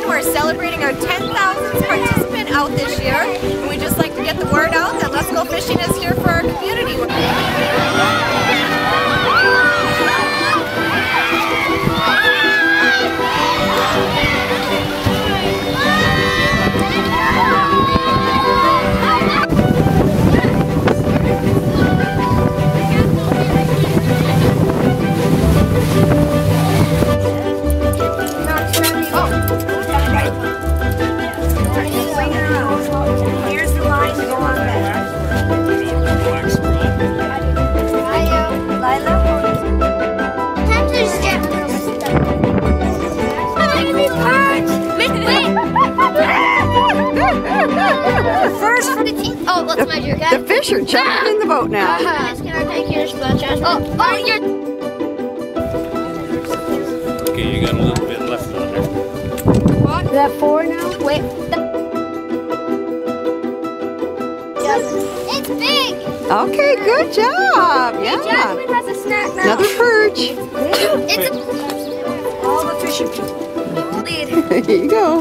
Fishing. We're celebrating our 10,000th participant out this year, and we just like to get the word out that Let's Go Fishing is here for our community. Oh, let's measure, okay? The fish are jumping in the boat now. Can I take your sponge? Oh, you're... Okay, you got a little bit left on there. What? Is that 4 now? Wait. It's big! Okay, good job. Yeah. Jasmine has a snack now. Another perch. It's all the fishing people. Here you go.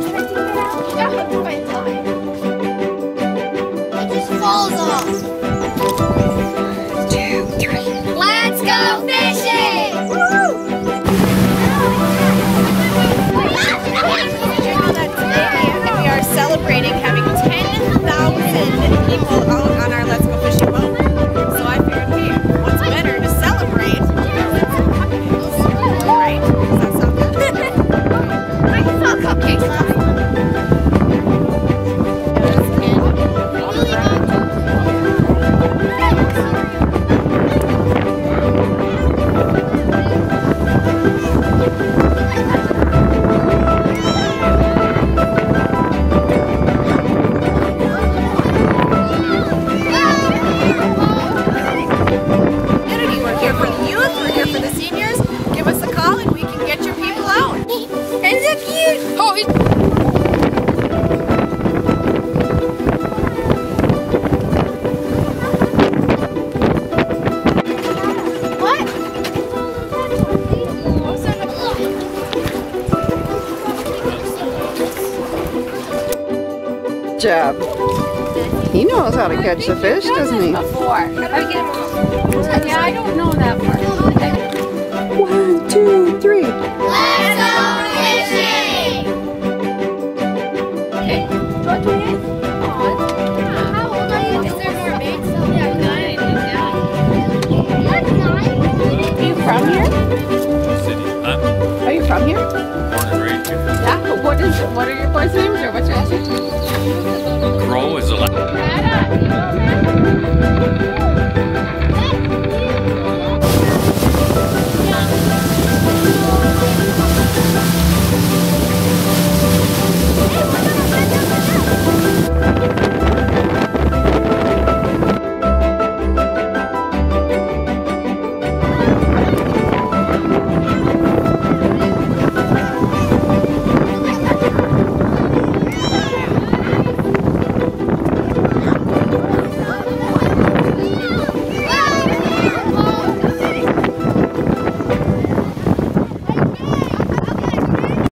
Falls off. 1, 2, 3. Let's go fishing! Woo! We are celebrating having 10,000 people out on our Let's Go Fishing boat. So I figured, hey, what's better to celebrate? Right? Does that sound good? I saw cupcakes. Job. He knows how to catch the fish, doesn't he? Before. Yeah, I don't know that part. 1, 2, 3. Let's go fishing! Okay. How old are you? Is there more mates? Yeah, 9. You're 9? Are you from here? City. Huh? Are you from here? Born and raised here. Yeah. What are your boys' names or what's your name? Crow is a Yeah.